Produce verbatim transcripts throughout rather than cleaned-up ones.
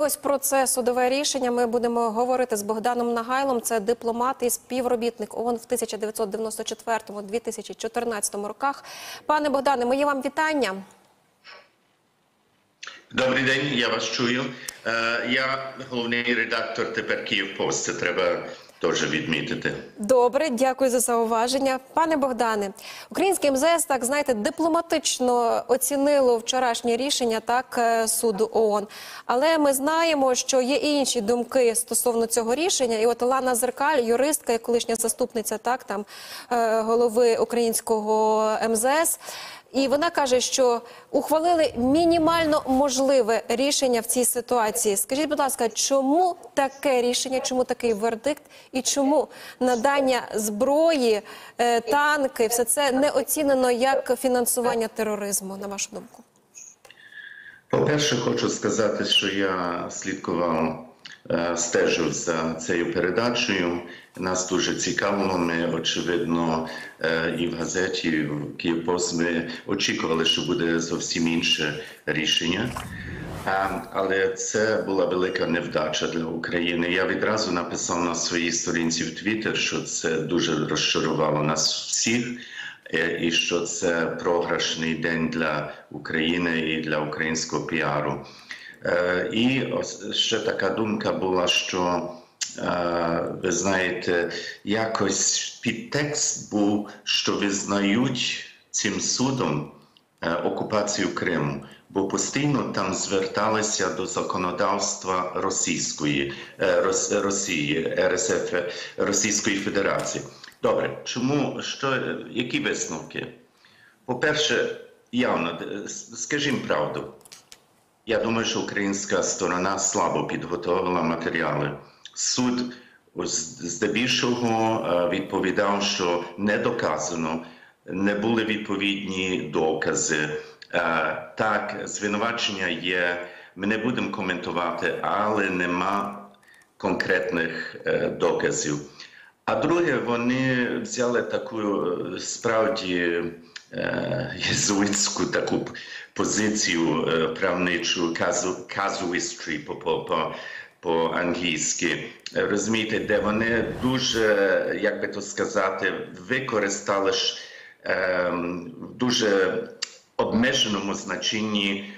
Ось про це судове рішення ми будемо говорити з Богданом Нагайлом. Це дипломат і співробітник ООН в тисяча дев'ятсот дев'яносто четвертому - дві тисячі чотирнадцятому роках. Пане Богдане, мої вам вітання. Добрий день, я вас чую. Я головний редактор тепер «Київпост», це треба теж відмітити. Добре, дякую за зауваження. Пане Богдане, українське ем зе ес, так, знаєте, дипломатично оцінило вчорашнє рішення, так, суду ООН. Але ми знаємо, що є і інші думки стосовно цього рішення. І от Лана Зеркаль, юристка і колишня заступниця, так, там, голови українського ем зе ес, і вона каже, що ухвалили мінімально можливе рішення в цій ситуації. Скажіть, будь ласка, чому таке рішення, чому такий вердикт і чому надання зброї, танки, все це не оцінено як фінансування тероризму, на вашу думку? По-перше, хочу сказати, що я слідкував, стежив за цією передачею. Нас дуже цікавило. Ми, очевидно, і в газеті, і в «Київпост» ми очікували, що буде зовсім інше рішення. Але це була велика невдача для України. Я відразу написав на своїй сторінці в Твіттер, що це дуже розчарувало нас всіх, і що це програшний день для України і для українського піару. І ще така думка була, що, ви знаєте, якось підтекст був, що визнають цим судом окупацію Криму, бо постійно там зверталися до законодавства російської, Росії, ер ес еф, Російської Федерації. Добре, чому, що, які висновки? По-перше, явно, скажімо правду, я думаю, що українська сторона слабо підготовила матеріали. Суд здебільшого відповідав, що не доказано, не були відповідні докази. Так, звинувачення є, ми не будемо коментувати, але нема конкретних доказів. А друге, вони взяли таку справді єзуїтську таку позицію правничу, казуїстрі по-англійськи, розумієте, де вони дуже, як би то сказати, використали ж в дуже обмеженому значенні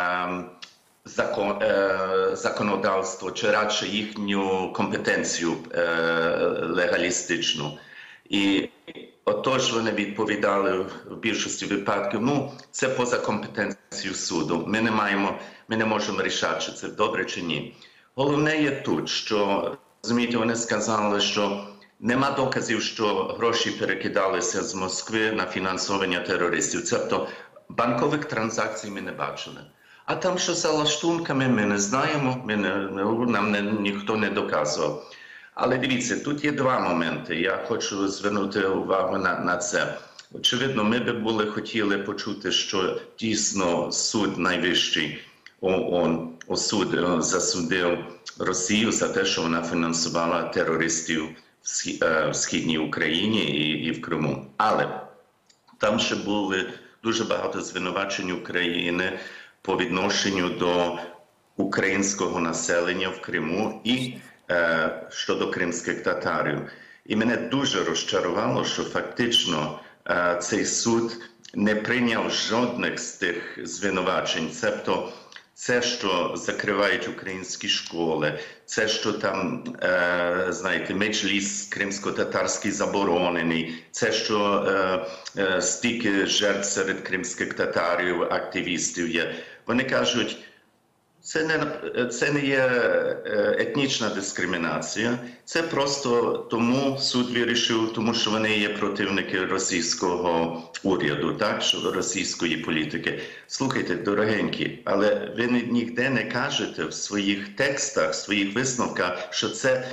закон, законодавство, чи радше їхню компетенцію легалістичну. І отож вони відповідали в більшості випадків, ну, це поза компетенцією суду, ми не маємо, ми не можемо рішати, чи це добре, чи ні. Головне є тут, що, розумієте, вони сказали, що нема доказів, що гроші перекидалися з Москви на фінансування терористів. Тобто банкових транзакцій ми не бачили. А там, що за лаштунками, ми не знаємо, ми не, нам не, ніхто не доказував. Але дивіться, тут є два моменти. Я хочу звернути увагу на, на це. Очевидно, ми би були хотіли почути, що дійсно суд найвищий ООН осудив, засудив Росію за те, що вона фінансувала терористів в Східній Україні і, і в Криму. Але там ще були дуже багато звинувачень України по відношенню до українського населення в Криму і е, щодо кримських татарів. І мене дуже розчарувало, що фактично е, цей суд не прийняв жодних з тих звинувачень. Тобто це, що закривають українські школи, це, що там, е, знаєте, меджліс кримсько-татарський заборонений, це, що е, е, стільки жертв серед кримських татарів, активістів є. Вони кажуть, це не, це не є етнічна дискримінація, це просто тому суд вирішив, тому що вони є противники російського уряду, так, що російської політики. Слухайте, дорогенькі, але ви ніде не кажете в своїх текстах, в своїх висновках, що це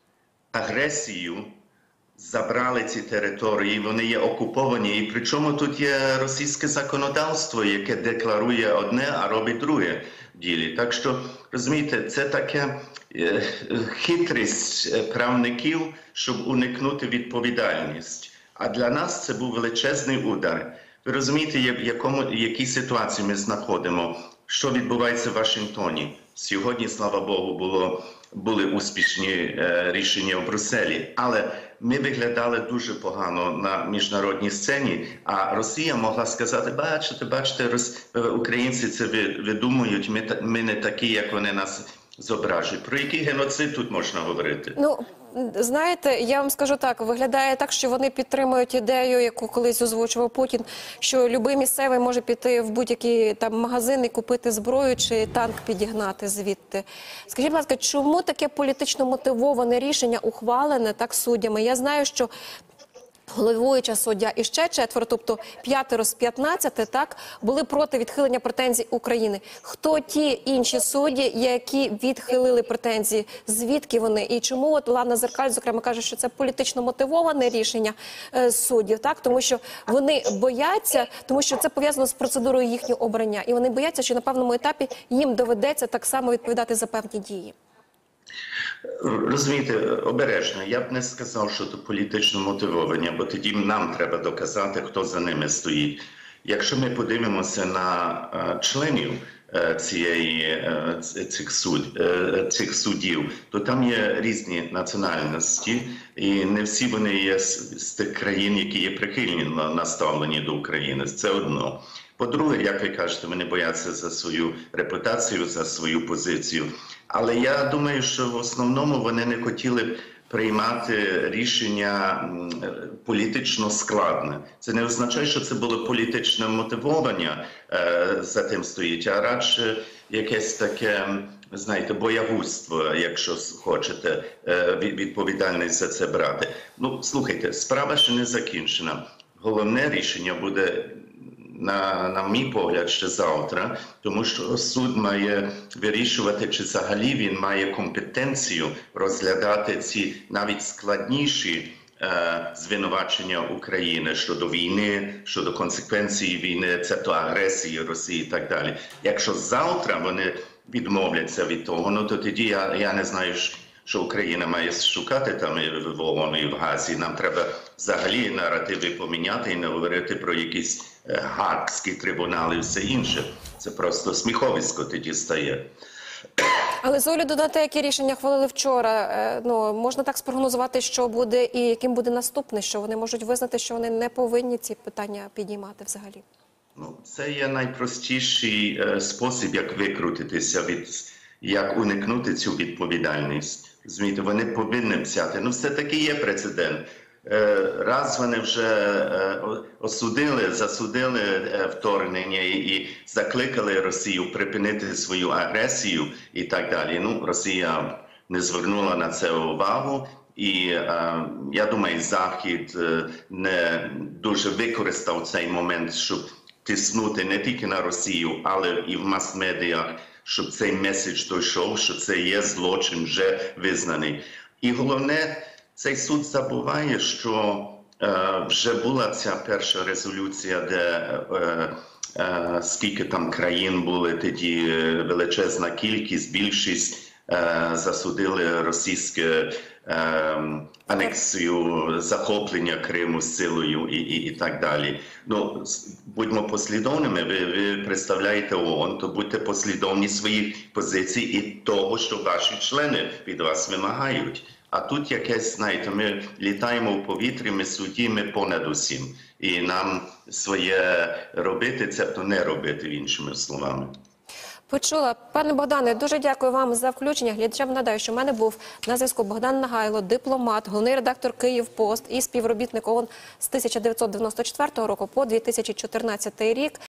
агресію забрали ці території, вони є окуповані. І причому тут є російське законодавство, яке декларує одне, а робить друге в ділі. Так що, розумієте, це таке е, хитрість правників, щоб уникнути відповідальність. А для нас це був величезний удар. Ви розумієте, в якому, якій ситуації ми знаходимо? Що відбувається в Вашингтоні? Сьогодні, слава Богу, було, були успішні е, рішення в Брюсселі, але ми виглядали дуже погано на міжнародній сцені, а Росія могла сказати, бачите, бачите, рос... українці це видумують, ми, ми не такі, як вони нас зображують. Про який геноцид тут можна говорити? Ну, знаєте, я вам скажу так, виглядає так, що вони підтримують ідею, яку колись озвучував Путін, що любий місцевий може піти в будь-який там магазин і купити зброю чи танк підігнати звідти. Скажіть, будь ласка, чому таке політично мотивоване рішення ухвалене так суддями? Я знаю, що головуюча суддя і ще четверо, тобто п'ятеро з п'ятнадцяти, так, були проти відхилення претензій України. Хто ті інші судді, які відхилили претензії? Звідки вони? І чому от Лана Зеркаль, зокрема, каже, що це політично мотивоване рішення е, суддів, так? Тому що вони бояться, тому що це пов'язано з процедурою їхнього обрання. І вони бояться, що на певному етапі їм доведеться так само відповідати за певні дії. Розумієте, обережно, я б не сказав, що це політично мотивовані, бо тоді нам треба доказати, хто за ними стоїть. Якщо ми подивимося на членів цієї, цих, суд, цих суддів, то там є різні національності, і не всі вони є з, з тих країн, які є прихильні наставлені до України. Це одно. По-друге, як ви кажете, вони бояться за свою репутацію, за свою позицію. Але я думаю, що в основному вони не хотіли б приймати рішення політично складне. Це не означає, що це було політичне мотивування е, за тим стоїть, а радше якесь таке, знаєте, боягузтво, якщо хочете, е, відповідальність за це брати. Ну, слухайте, справа ще не закінчена. Головне рішення буде, На, на мій погляд, ще завтра, тому що суд має вирішувати, чи взагалі він має компетенцію розглядати ці навіть складніші е, звинувачення України щодо війни, щодо консеквенцій війни, цебто агресії Росії і так далі. Якщо завтра вони відмовляться від того, ну то тоді я, я не знаю, що Україна має шукати там і в ООН, і в Газі. Нам треба взагалі наративи поміняти і не говорити про якісь Гаагські трибунали і все інше. Це просто сміховисько тоді стає. Але з огляду на те, які рішення хвалили вчора, ну, можна так спрогнозувати, що буде і яким буде наступне, що вони можуть визнати, що вони не повинні ці питання підіймати взагалі? Ну, це є найпростіший е, спосіб, як викрутитися, від, як уникнути цю відповідальність. Змійте, вони повинні взяти. Ну, все-таки є прецедент. Раз вони вже осудили, засудили вторгнення і закликали Росію припинити свою агресію і так далі. Ну, Росія не звернула на це увагу. І я думаю, Захід не дуже використав цей момент, щоб тиснути не тільки на Росію, але і в мас-медіях, щоб цей меседж дійшов, що це є злочин вже визнаний. І головне, цей суд забуває, що е, вже була ця перша резолюція, де е, е, скільки там країн були тоді, величезна кількість, більшість е, засудили російське е, анексію, захоплення Криму силою і, і, і так далі. Ну, будьмо послідовними, ви, ви представляєте ООН, то будьте послідовні своїх позицій і того, що ваші члени від вас вимагають. А тут якесь, знаєте, ми літаємо в повітрі, ми судді, ми понад усім. І нам своє робити, цебто не робити, іншими словами. Почула. Пане Богдане, дуже дякую вам за включення. Глядачам нагадаю, що в мене був на зв'язку Богдан Нагайло, дипломат, головний редактор «Київпост» і співробітник ООН з тисяча дев'ятсот дев'яносто четвертого року по дві тисячі чотирнадцятий рік.